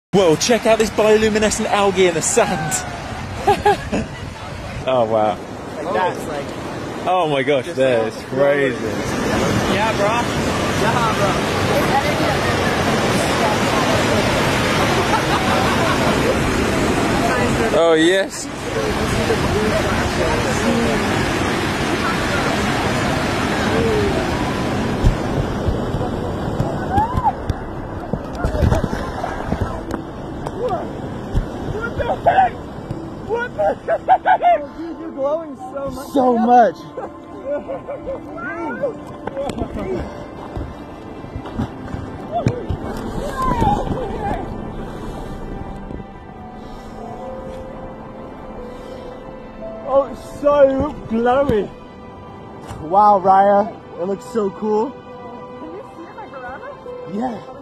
Whoa, check out this bioluminescent algae in the sand. Oh wow. Like that's like... Oh my gosh, that is crazy. Yeah, bro. Yeah, bro. Oh yes. What the heck? Oh, dude, you're glowing so much. So much. Oh, it's so glowy. Wow, Raya, it looks so cool. Can you see it like around us? Yeah.